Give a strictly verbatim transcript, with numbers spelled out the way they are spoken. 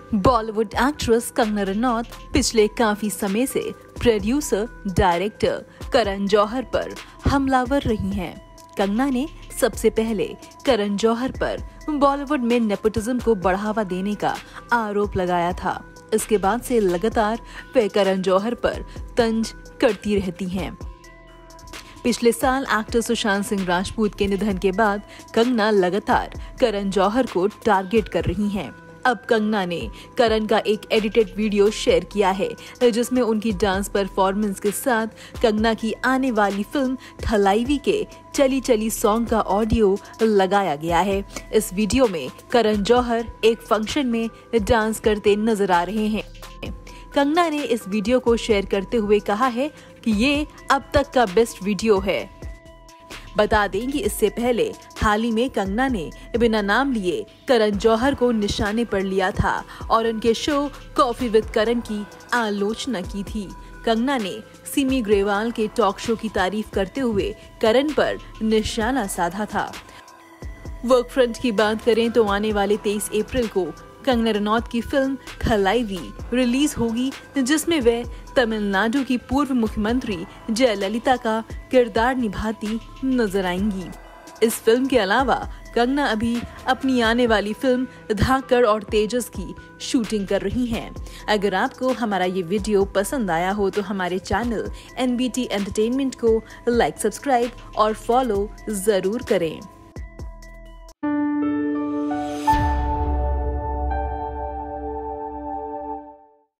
Bollywood actress Kangana Ranaut पिछले काफी समय से प्रोड्यूसर डायरेक्टर करण जौहर पर हमलावर रही हैं। कंगना ने सबसे पहले करण जौहर पर बॉलीवुड में नेपोटिज्म को बढ़ावा देने का आरोप लगाया था। इसके बाद से लगातार वे करण जौहर पर तंज करती रहती हैं। पिछले साल एक्टर सुशांत सिंह राजपूत के निधन के बाद कंगना लगातार करण जौहर को टारगेट कर रही हैं। अब कंगना ने करण का एक एडिटेड वीडियो शेयर किया है, जिसमें उनकी डांस परफॉर्मेंस के साथ कंगना की आने वाली फिल्म थलाइवी के चली चली सॉन्ग का ऑडियो लगाया गया है। इस वीडियो में करण जौहर एक फंक्शन में डांस करते नजर आ रहे हैं। कंगना ने इस वीडियो को शेयर करते हुए कहा है कि ये अब तक का बेस्ट वीडियो है। बता दें कि इससे पहले हाल ही में कंगना ने बिना नाम लिए करण जौहर को निशाने पर लिया था और उनके शो कॉफी विद करण की आलोचना की थी। कंगना ने सिमी ग्रेवाल के टॉक शो की तारीफ करते हुए करण पर निशाना साधा था। वर्क फ्रंट की बात करें तो आने वाले तेईस अप्रैल को कंगना रनौत की फिल्म थलाइवी रिलीज होगी, जिसमें वे तमिलनाडु की पूर्व मुख्यमंत्री जयललिता का किरदार निभाती नजर आएंगी। इस फिल्म के अलावा कंगना अभी अपनी आने वाली फिल्म धाकड़ और तेजस की शूटिंग कर रही हैं। अगर आपको हमारा ये वीडियो पसंद आया हो तो हमारे channel N B T entertainment को लाइक, सब्सक्राइब और फॉलो जरूर करें।